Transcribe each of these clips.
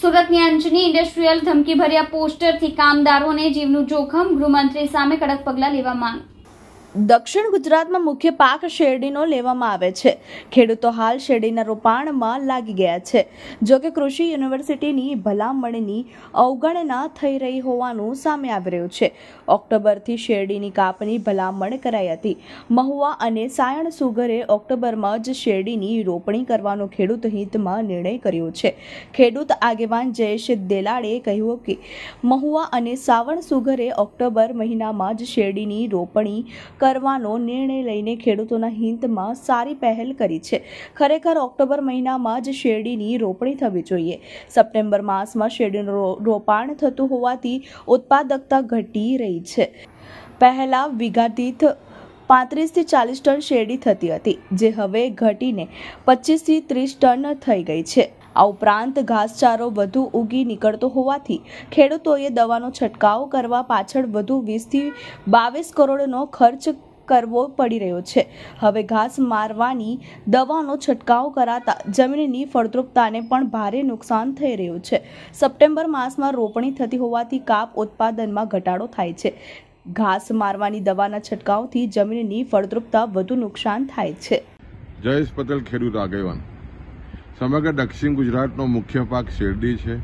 સુરતની અંજની ઇન્ડસ્ટ્રીયલ ધમકીભર્યા પોસ્ટરથી કામદારોને જીવનું જોખમ, ગૃહમંત્રી સામે કડક પગલાં લેવા માંગ। દક્ષિણ ગુજરાતમાં મુખ્ય પાક શેરડીનો લેવામાં આવે છે। ખેડૂતો હાલ શેરડીના રોપાણમાં લાગી ગયા છે। જો કે કૃષિ યુનિવર્સિટીની ભલામણની અવગણના થઈ રહી હોવાનું સામે આવી રહ્યું છે। ઓક્ટોબરથી શેરડીની કાપની ભલામણ કરાઈ હતી। મહુવા અને સાયણ સુગરે ઓક્ટોબરમાં જ શેરડીની રોપણી કરવાનો ખેડૂત હિતમાં નિર્ણય કર્યો છે। ખેડૂત આગેવાન જયેશ દેલાડે કહ્યું કે મહુવા અને સાવણ સુગરે ઓક્ટોબર મહિનામાં જ શેરડીની રોપણી કરવાનો નિર્ણય લઈને ખેડૂતોના હિતમાં સારી પહેલ કરી છે। ખરેખર ઓક્ટોબર મહિનામાં જ શેરડીની રોપણી થવી જોઈએ। સપ્ટેમ્બર માસમાં શેરડીનું રોપાણ થતું હોવાથી ઉત્પાદકતા ઘટી રહી છે। પહેલા વીઘા દીઠ 35 થી 40 ટન શેરડી થતી હતી, જે હવે ઘટીને 25 થી 30 ટન થઈ ગઈ છે। આ ઉપરાંત ઘાસચારો વધુ ઉગી નીકળતો હોવાથી ખેડૂતોએ દવાનો છંટકાવ કરવા પાછળ વધુ 20 થી 22 કરોડનો ખર્ચ કરવો પડી રહ્યો છે। હવે ઘાસ મારવાની દવાનો છંટકાવ કરાતા જમીનની ફળદ્રુપતાને પણ ભારે નુકસાન થઈ રહ્યું છે। સપ્ટેમ્બર માસમાં રોપણી થતી હોવાથી કાપ ઉત્પાદનમાં ઘટાડો થાય છે। ઘાસ મારવાની દવાના છંટકાવથી જમીનની ફળદ્રુપતા વધુ નુકસાન થાય છે। જયેશ પટેલ, ખેડૂત આગેવાન। સમગ્ર દક્ષિણ ગુજરાતનો મુખ્ય પાક શેરડી છે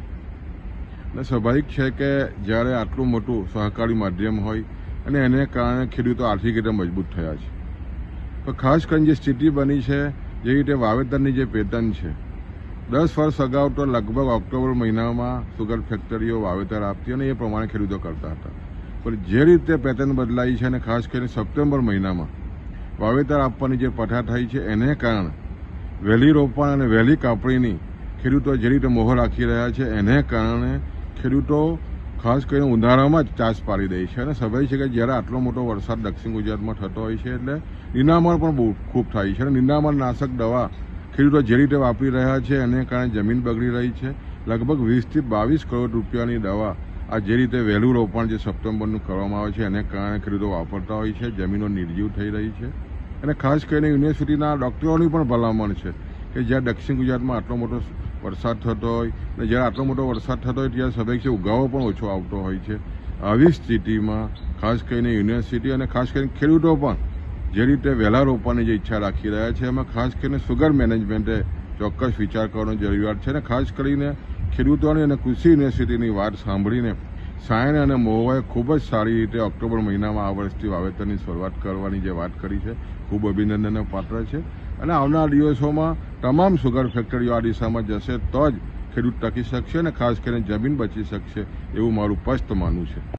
અને સ્વાભાવિક છે કે જ્યારે આટલું મોટું સહકારી માધ્યમ હોય અને એને કારણે ખેડૂતો આર્થિક રીતે મજબૂત થયા છે, તો ખાસ કરીને જે સ્થિતિ બની છે, જે રીતે વાવેતરની જે પેટર્ન છે, 10 વર્ષ અગાઉ તો લગભગ ઓક્ટોબર મહિનામાં સુગર ફેક્ટરીઓ વાવેતર આપતી અને એ પ્રમાણે ખેડૂતો કરતા હતા, પણ જે રીતે પેટર્ન બદલાઈ છે અને ખાસ કરીને સપ્ટેમ્બર મહિનામાં વાવેતર આપવાની જે પઠા થઈ છે, એને કારણે વહેલી રોપણ અને વહેલી કાપણીની ખેડૂતો જે રીતે મોહ રાખી રહ્યા છે, એને કારણે ખેડૂતો ખાસ કરીને ઉનાળામાં જ ચાસ પાડી દે છે અને સ્વાભાવિક છે કે જ્યારે આટલો મોટો વરસાદ દક્ષિણ ગુજરાતમાં થતો હોય છે એટલે નિંદામણ પણ બહુ ખૂબ થાય છે અને નિંદામણ નાશક દવા ખેડૂતો જે રીતે વાપરી રહ્યા છે એને કારણે જમીન બગડી રહી છે। લગભગ 20 થી 22 કરોડ રૂપિયાની દવા આ જે રીતે વહેલું રોપણ જે સપ્ટેમ્બરનું કરવામાં આવે છે એને કારણે ખેડૂતો વાપરતા હોય છે, જમીનો નિર્જીવ થઈ રહી છે અને ખાસ કરીને યુનિવર્સિટીના ડૉક્ટરોની પણ ભલામણ છે કે જ્યાં દક્ષિણ ગુજરાતમાં આટલો મોટો વરસાદ થતો હોય અને જ્યારે આટલો મોટો વરસાદ થતો હોય ત્યારે સ્વાભાવિક છે ઉગાવો પણ ઓછો આવતો હોય છે। આવી સ્થિતિમાં ખાસ કરીને યુનિવર્સિટી અને ખાસ કરીને ખેડૂતો પણ જે રીતે વહેલા રોપવાની જે ઈચ્છા રાખી રહ્યા છે, એમાં ખાસ કરીને સુગર મેનેજમેન્ટે ચોક્કસ વિચાર કરવાની જરૂરિયાત છે અને ખાસ કરીને ખેડૂતોની અને કૃષિ યુનિવર્સિટીની વાત સાંભળીને સાયણ અને મહુવાએ ખૂબ જ સારી રીતે ઓક્ટોબર મહિનામાં આ વર્ષથી વાવેતરની શરૂઆત કરવાની જે વાત કરી છે, ખૂબ અભિનંદનને પાત્ર છે અને આવનાર દિવસોમાં તમામ સુગર ફેક્ટરીઓ આ દિશામાં જશે તો જ ખેડૂત ટકી શકશે અને ખાસ કરીને જમીન બચી શકશે એવું મારું સ્પષ્ટ માનવું છે।